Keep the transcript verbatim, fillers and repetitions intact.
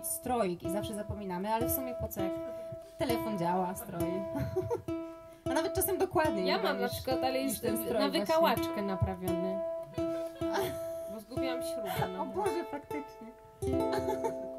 kupić stroik i zawsze zapominamy, ale w sumie po co, jak telefon działa, stroi. A nawet czasem dokładnie. Ja mam na przykład, ale jest na wykałaczkę właśnie naprawiony. Bo zgubiłam śrubę. O Boże, faktycznie.